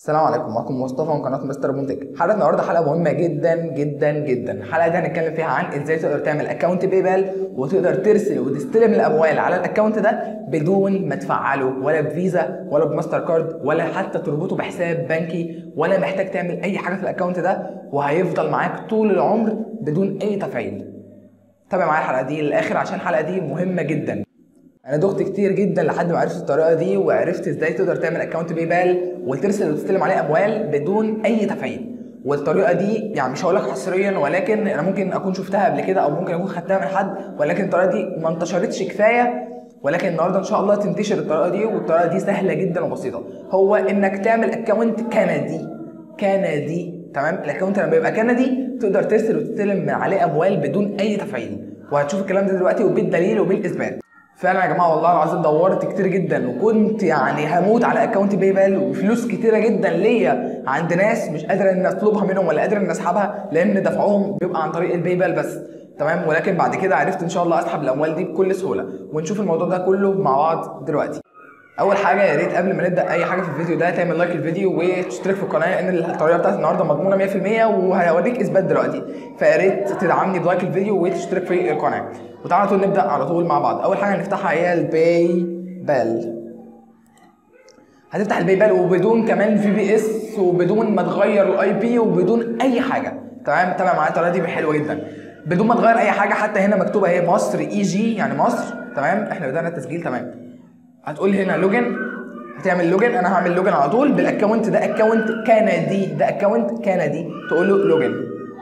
السلام عليكم، معكم مصطفى من قناه مستر بومتك. حلقه النهارده حلقه مهمه جدا جدا جدا. الحلقه دي هنتكلم فيها عن ازاي تقدر تعمل اكونت باي بال وتقدر ترسل وتستلم الاموال على الاكونت ده بدون ما تفعله ولا بفيزا ولا بماستر كارد ولا حتى تربطه بحساب بنكي ولا محتاج تعمل اي حاجه في الاكونت ده، وهيفضل معاك طول العمر بدون اي تفعيل. تابع معايا الحلقه دي للاخر عشان الحلقه دي مهمه جدا. انا دخت كتير جدا لحد ما عرفت الطريقه دي وعرفت ازاي تقدر تعمل اكونت باي بال وترسل وتستلم عليه اموال بدون اي تفعيل. والطريقه دي يعني مش هقول لك حصريا، ولكن انا ممكن اكون شفتها قبل كده او ممكن اكون خدتها من حد، ولكن الطريقه دي ما انتشرتش كفايه. ولكن النهارده ان شاء الله تنتشر الطريقه دي، والطريقه دي سهله جدا وبسيطه. هو انك تعمل اكونت كندي. تمام، الاكونت لما يبقى كندي تقدر ترسل وتستلم عليه اموال بدون اي تفعيل، وهتشوف الكلام ده دلوقتي وبالدليل وبالاثبات. فعلا يا جماعه والله العظيم دورت كتير جدا وكنت يعني هموت على اكونت باي بال، وفلوس كتيره جدا ليا عند ناس مش قادر ان اطلبها منهم ولا قادر ان اسحبها لان دفعهم بيبقى عن طريق الباي بال بس. تمام، ولكن بعد كده عرفت ان شاء الله اسحب الاموال دي بكل سهوله، ونشوف الموضوع ده كله مع بعض دلوقتي. اول حاجه يا ريت قبل ما نبدا اي حاجه في الفيديو ده تعمل لايك للفيديو وتشترك في القناه، لان الطريقه بتاعت النهارده مضمونه 100% وهوريك اثبات دلوقتي. فيا ريت تدعمني بلايك الفيديو وتشترك في القناه. وتعالى طول نبدا على طول مع بعض. اول حاجه هنفتحها هي الباي بال. هتفتح الباي بال وبدون كمان في بي اس وبدون ما تغير الاي بي وبدون اي حاجه. تمام، تابع معايا الطريقه دي حلوه جدا بدون ما تغير اي حاجه. حتى هنا مكتوبه اهي مصر اي جي يعني مصر. تمام، احنا بدانا التسجيل. تمام، هتقول هنا لوجن، هتعمل لوجن. انا هعمل لوجن على طول بالاكونت ده، اكونت كندي، ده اكونت كندي. تقول له لوجن.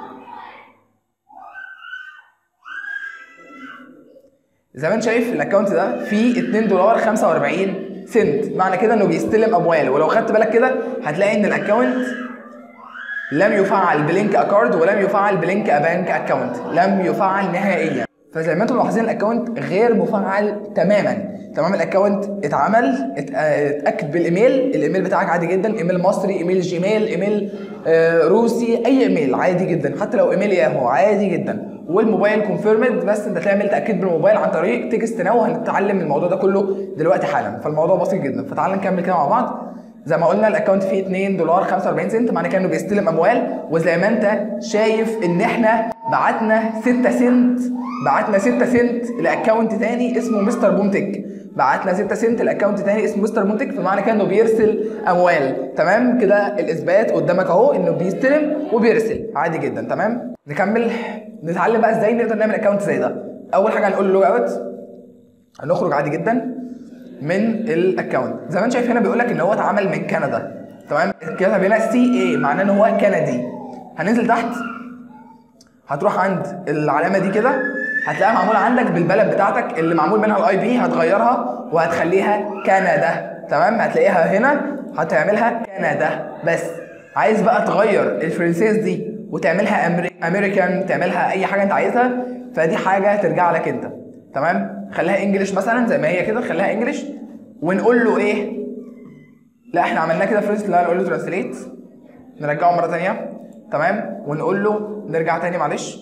زي ما انت شايف الاكونت ده فيه $2.45. معنى كده انه بيستلم اموال، ولو خدت بالك كده هتلاقي ان الاكونت لم يفعل بلينك اكارد ولم يفعل بلينك ابانك اكونت، لم يفعل نهائيا. فزي ما انتم ملاحظين الاكونت غير مفعل تماما. تمام، الاكونت اتعمل اتاكد الايميل بتاعك عادي جدا، ايميل مصري، ايميل جيميل، ايميل روسي، اي ايميل عادي جدا، حتى لو ايميل ياهو عادي جدا. والموبايل كونفيرمد، بس انت تعمل تاكيد بالموبايل عن طريق تكست ناو. هنتعلم الموضوع ده كله دلوقتي حالا، فالموضوع بسيط جدا. فتعال نكمل كده مع بعض. زي ما قلنا الاكونت فيه $2.45، معنى كده انه بيستلم اموال. وزي ما انت شايف ان احنا بعتنا 6 سنت لاكونت تاني اسمه مستر بومتك. بعتنا 6 سنت لاكونت تاني اسمه مستر بومتك، فمعنى كده انه بيرسل اموال. تمام كده، الاثبات قدامك اهو انه بيستلم وبيرسل عادي جدا. تمام، نكمل نتعلم بقى ازاي نقدر نعمل اكونت زي ده. اول حاجه هنقول له لوج اوت، هنخرج عادي جدا من الاكونت. زي ما انت شايف هنا بيقول لك ان هو اتعمل من كندا. تمام، كده هنا سي اي معناه ان هو كندي. هننزل تحت، هتروح عند العلامه دي كده، هتلاقيها معموله عندك بالبلد بتاعتك اللي معمول منها الاي بي، هتغيرها وهتخليها كندا. تمام، هتلاقيها هنا هتعملها كندا. بس عايز بقى تغير الفرنسيس دي وتعملها امريكان، تعملها اي حاجه انت عايزها، فدي حاجه ترجع لك انت. تمام، خليها انجلش مثلا زي ما هي كده، خليها انجلش. ونقول له ايه؟ لا احنا عملناه كده فرنش، لا نقول له ترانسليت، نرجعه مره ثانيه. تمام، ونقول له نرجع تاني معلش،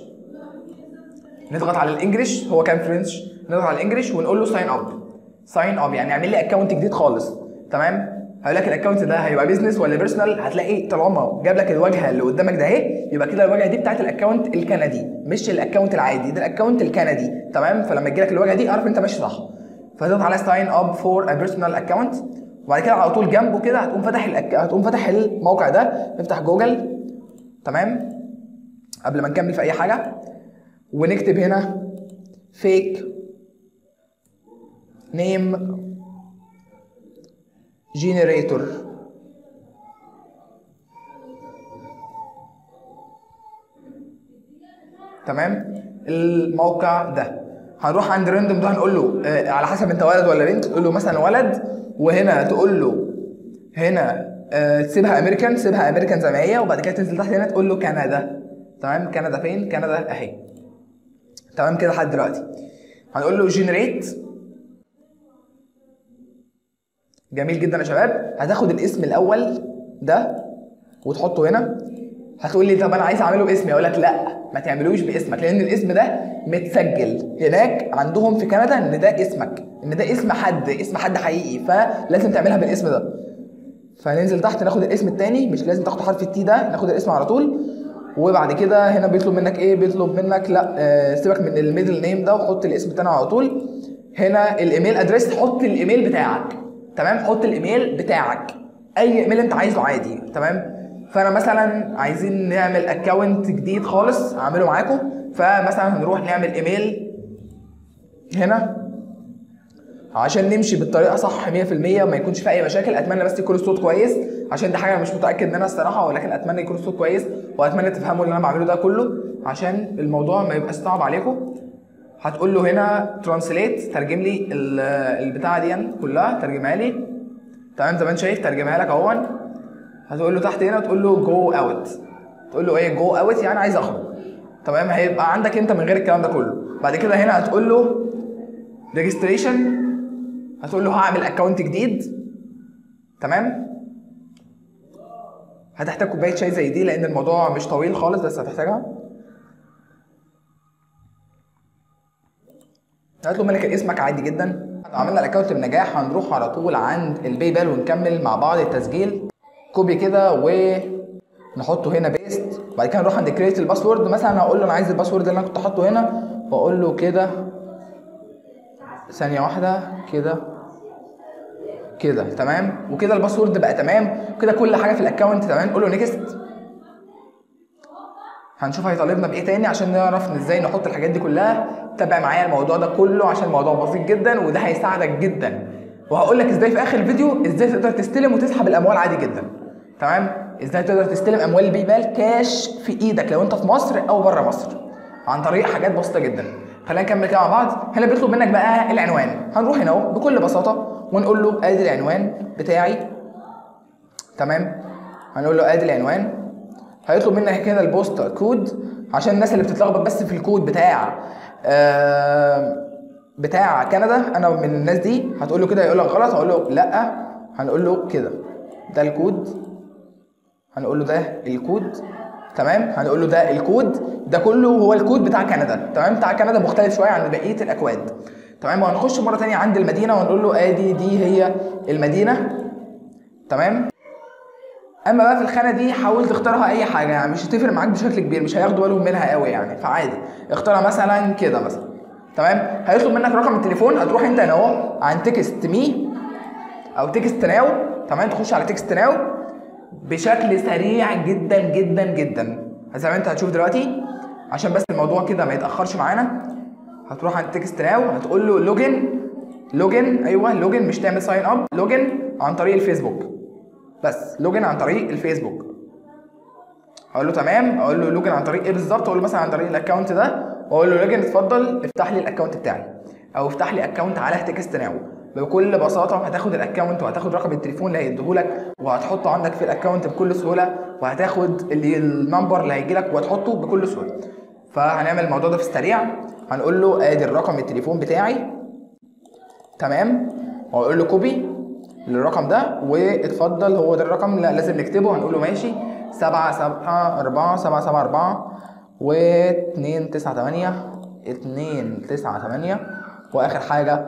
نضغط على الانجليش، هو كان فرنش، نضغط على الانجليش ونقول له ساين اب يعني اعمل لي اكونت جديد خالص. تمام، هيقول لك الاكونت ده هيبقى بيزنس ولا بيرسونال. هتلاقي طالما جاب لك الواجهه اللي قدامك ده اهي، يبقى كده الواجهه دي بتاعت الاكونت الكندي مش الاكونت العادي، ده الاكونت الكندي. تمام، فلما تجي لك الواجهه دي اعرف انت ماشي صح. فهتضغط على ساين اب فور ا بيرسونال اكونت، وبعد كده على طول جنبه كده هتقوم فاتح الموقع ده. نفتح جوجل. تمام، قبل ما نكمل في اي حاجه، ونكتب هنا فيك نيم جينيريتور. تمام، الموقع ده هنروح عند راندوم ده، هنقول له على حسب انت ولد ولا بنت، تقول له مثلا ولد، وهنا تقول له هنا تسيبها امريكان، سيبها امريكان زي ما هي، وبعد كده تنزل تحت هنا تقول له كندا. تمام، كندا فين؟ كندا اهي. تمام كده لحد دلوقتي. هنقول له جنريت. جميل جدا يا شباب. هتاخد الاسم الاول ده وتحطه هنا. هتقول لي طب انا عايز اعمله باسمي، اقول لك لا ما تعملوش باسمك، لان الاسم ده متسجل هناك عندهم في كندا ان ده اسمك، ان ده اسم حد حقيقي، فلازم تعملها بالاسم ده. فننزل تحت ناخد الاسم التاني، مش لازم تاخد حرف التي ده، ناخد الاسم على طول. وبعد كده هنا بيطلب منك ايه؟ بيطلب منك لا سيبك من الميدل نيم ده وحط الاسم التاني على طول. هنا الايميل ادريس، حط الايميل بتاعك. تمام، حط الايميل بتاعك، اي ايميل انت عايزه عادي. تمام، فانا مثلا عايزين نعمل اكونت جديد خالص اعمله معاكم، فمثلا هنروح نعمل ايميل هنا عشان نمشي بالطريقه صح 100% وما يكونش في اي مشاكل. اتمنى بس يكون الصوت كويس، عشان دي حاجه انا مش متاكد منها الصراحه، ولكن اتمنى يكون الصوت كويس، واتمنى تفهموا اللي انا بعمله ده كله عشان الموضوع ما يبقاش صعب عليكم. هتقول له هنا ترانسليت، ترجم لي البتاعه دي كلها، ترجمها لي. تمام، زي ما انت شايف ترجمها لك اهون. هتقول له تحت هنا تقول له جو اوت، تقول له ايه؟ جو اوت يعني عايز اخرج. تمام، هيبقى عندك انت من غير الكلام ده كله. بعد كده هنا هتقول له ريجستريشن، هتقول له هعمل اكونت جديد. تمام، هتحتاج كوبايه شاي زي دي لان الموضوع مش طويل خالص بس هتحتاجها. هتطلب منك اسمك عادي جدا. عملنا الاكونت بنجاح، هنروح على طول عند الباي بال ونكمل مع بعض التسجيل. كوبي كده ونحطه هنا بيست. بعد كده نروح عند كريت الباسورد، مثلا هقول له انا عايز الباسورد اللي انا كنت حاطه هنا، واقول له كده ثانيه واحده كده تمام. وكده الباسورد بقى تمام، وكده كل حاجه في الاكونت تمام. قول له نيكست. هنشوف هيطالبنا بايه تاني عشان نعرف ازاي نحط الحاجات دي كلها. تابع معايا الموضوع ده كله عشان الموضوع بسيط جدا وده هيساعدك جدا، وهقول لك ازاي في اخر الفيديو ازاي تقدر تستلم وتسحب الاموال عادي جدا. تمام، ازاي تقدر تستلم اموال الباي بال كاش في ايدك لو انت في مصر او بره مصر عن طريق حاجات بسيطه جدا. خلينا نكمل كده مع بعض. هنا بيطلب منك بقى العنوان، هنروح هنا اهو بكل بساطه ونقول له ادي العنوان بتاعي. تمام، هنقول له ادي العنوان. هيطلب منك كده البوست كود عشان الناس اللي بتتلخبط بس في الكود بتاع كندا، انا من الناس دي. هتقول له كده يقول لك غلط، هقول له لا، هنقول له كده ده الكود، هنقول له ده الكود. تمام، هنقول له ده الكود، ده كله هو الكود بتاع كندا. تمام، بتاع كندا مختلف شويه عن بقيه الاكواد. تمام، وهنخش مره ثانيه عند المدينه ونقول له ادي دي هي المدينه. تمام، اما بقى في الخانه دي حاول تختارها اي حاجه، يعني مش هتفرق معاك بشكل كبير، مش هياخدوا بالهم منها قوي يعني، فعادي اختارها مثلا كده مثلا. تمام، هيطلب منك رقم التليفون، هتروح انت هنا اهو عن تكست مي او تكست ناو. تمام، تخش على تكست ناو بشكل سريع جدا جدا جدا زي ما انت هتشوف دلوقتي عشان بس الموضوع كده ما يتاخرش معانا. هتروح عند تكست ناو، هتقول له لوجن، ايوه لوجن، مش تعمل ساين اب، لوجن عن طريق الفيسبوك، بس لوجن عن طريق الفيسبوك. اقول له تمام، اقول له لوجن عن طريق ايه بالظبط؟ اقول له مثلا عن طريق الاكونت ده، واقول له لوجن اتفضل افتح لي الاكونت بتاعي او افتح لي اكونت على تكست ناو. بكل بساطه هتاخد الاكونت وهتاخد رقم التليفون اللي هيديهولك وهتحطه عندك في الاكونت بكل سهوله، وهتاخد النمبر اللي هيجيلك وهتحطه بكل سهوله. فهنعمل الموضوع ده في السريع. هنقول له ادي الرقم التليفون بتاعي. تمام، واقول له كوبي للرقم ده واتفضل هو ده الرقم، لا لازم نكتبه. هنقول له ماشي 774 و298 298 واخر حاجه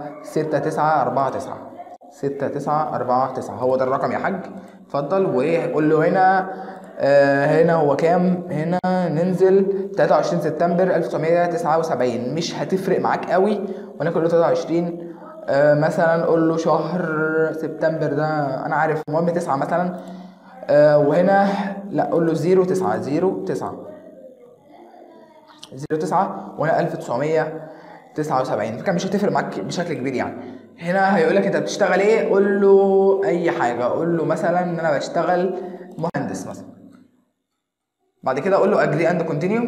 6949 هو ده الرقم يا حاج، اتفضل. وقول له هنا هنا هو كام؟ هنا ننزل 23 سبتمبر 1979، مش هتفرق معاك قوي وناكل له 23 مثلا. قول له شهر سبتمبر ده انا عارف، المهم 9 مثلا. وهنا لا قول له 09 وهنا 1979، فكان مش هتفرق معاك بشكل كبير يعني. هنا هيقول لك انت بتشتغل ايه؟ قول له اي حاجه، قول له مثلا ان انا بشتغل مهندس مثلا. بعد كده اقول له اجري اند كونتينيو.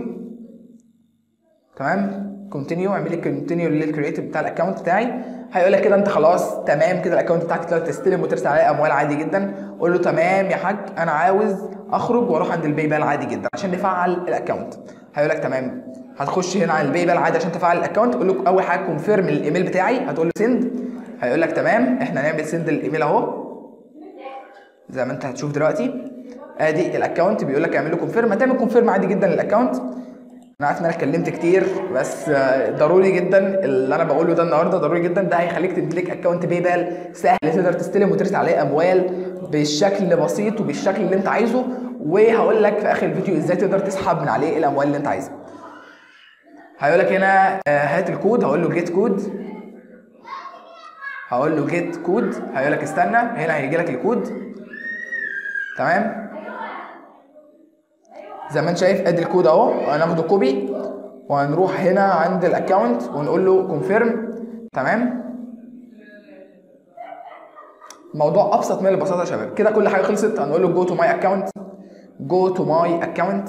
تمام، كونتينيو، اعمل لي كونتينيو للكرييتيف بتاع الاكونت بتاعي. هيقول لك كده انت خلاص تمام كده الاكونت بتاعك تقدر تستلم وترسل عليه اموال عادي جدا. قول له تمام يا حاج انا عاوز اخرج واروح عند الباي بال عادي جدا عشان نفعل الاكونت. هيقول لك تمام، هتخش هنا على الباي بال عادي عشان تفعل الاكونت. قول له اول حاجه كونفيرم الايميل بتاعي، هتقول له سند. هيقول لك تمام احنا هنعمل سند الايميل اهو زي ما انت هتشوف دلوقتي. ادي الاكونت بيقول لك اعمل له كونفيرم، هتعمل كونفيرم عادي جدا للاكونت. انا عارف ان انا اتكلمت كتير بس ضروري جدا اللي انا بقوله ده النهارده، ضروري جدا، ده هيخليك تمتلك اكونت باي بال سهل تقدر تستلم وترسل عليه اموال بالشكل بسيط وبالشكل اللي انت عايزه، وهقول لك في اخر الفيديو ازاي تقدر تسحب من عليه الاموال اللي انت عايزها. هيقول لك هنا هات الكود، هقول له جيت كود، هقول له جيت كود، هيقول لك استنى، هنا هيجي لك الكود. تمام، زي ما انت شايف ادي الكود اهو، هناخده كوبي وهنروح هنا عند الاكونت ونقول له كونفيرم. تمام، الموضوع ابسط من البساطه يا شباب. كده كل حاجه خلصت، هنقول له جو تو ماي اكونت، جو تو ماي اكونت.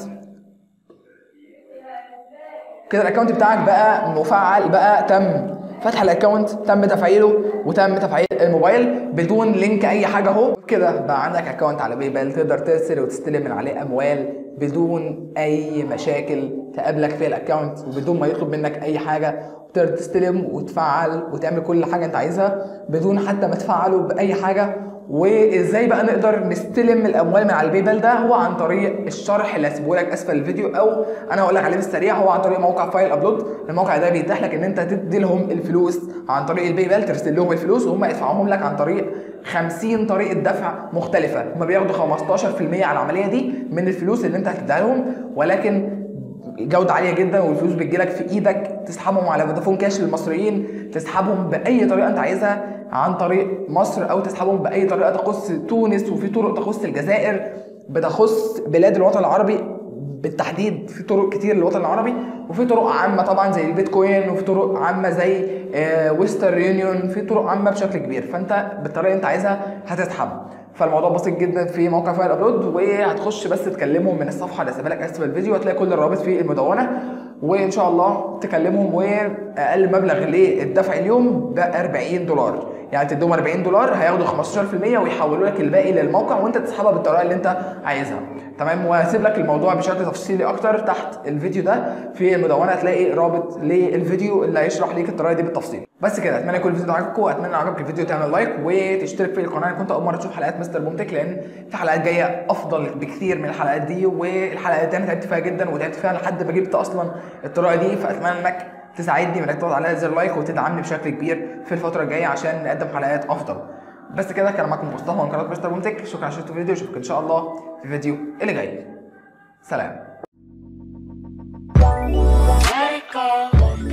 كده الاكونت بتاعك بقى مفعل، بقى تم فتح الاكونت، تم تفعيله وتم تفعيل الموبايل بدون لينك اي حاجه اهو. كده بقى عندك اكونت على باي بال تقدر ترسل وتستلم من عليه اموال بدون اي مشاكل تقابلك في الاكونت، وبدون ما يطلب منك اي حاجه، وتقدر تستلم وتفعل وتعمل كل حاجه انت عايزها بدون حتى ما تفعله باي حاجه. وازاي بقى نقدر نستلم الاموال من على الباي بال ده؟ هو عن طريق الشرح اللي هسيبه لك اسفل الفيديو، او انا هقول لك عليه بالسريع. هو عن طريق موقع فايل ابلود. الموقع ده بيتيح لك ان انت تدي لهم الفلوس عن طريق الباي بال، ترسل لهم الفلوس وهم يدفعوهم لك عن طريق 50 طريقه دفع مختلفه. هم بياخدوا 15% على العمليه دي من الفلوس اللي انت هتديها لهم، ولكن جودة عالية جدا، والفلوس بتجيلك في ايدك. تسحبهم على فودافون كاش للمصريين، تسحبهم باي طريقة انت عايزها عن طريق مصر، او تسحبهم باي طريقة تخص تونس، وفي طرق تخص الجزائر، بتخص بلاد الوطن العربي بالتحديد. في طرق كتير للوطن العربي، وفي طرق عامة طبعا زي البيتكوين، وفي طرق عامة زي ويسترن يونيون، في طرق عامة بشكل كبير. فانت بالطريقة اللي انت عايزها هتسحب. فالموضوع بسيط جدا في موقع فايل ابلود، وهتخش بس تكلمهم من الصفحه اللي هسيبها لك اسفل الفيديو، هتلاقي كل الروابط في المدونه، وان شاء الله تكلمهم. واقل مبلغ للدفع اليوم ب $40، يعني تديهم $40 هياخدوا 15% ويحولوا لك الباقي للموقع، وانت تسحبها بالطريقه اللي انت عايزها. تمام، وهسيب لك الموضوع بشكل تفصيلي اكتر تحت الفيديو ده في المدونه، هتلاقي رابط للفيديو اللي هيشرح ليك الطريقه دي بالتفصيل. بس كده، اتمنى يكون الفيديو عجبكم، واتمنى لو عجبك الفيديو تعمل لايك وتشترك في القناه ان كنت اول مره تشوف حلقات مستر بومتك، لان في حلقات جايه افضل بكثير من الحلقات دي. والحلقات دي انا تعبت فيها جدا، وتعبت فيها لحد ما جبت اصلا الطريقه دي. فاتمنى انك تساعدني بانك تضغط على زر لايك وتدعمني بشكل كبير في الفتره الجايه عشان نقدم حلقات افضل. بس كده، كان معاكم مصطفى من قناه مستر بومتك. شكرا على شرحتوا الفيديو، اشوفك ان شاء الله في الفيديو اللي جاي. سلام.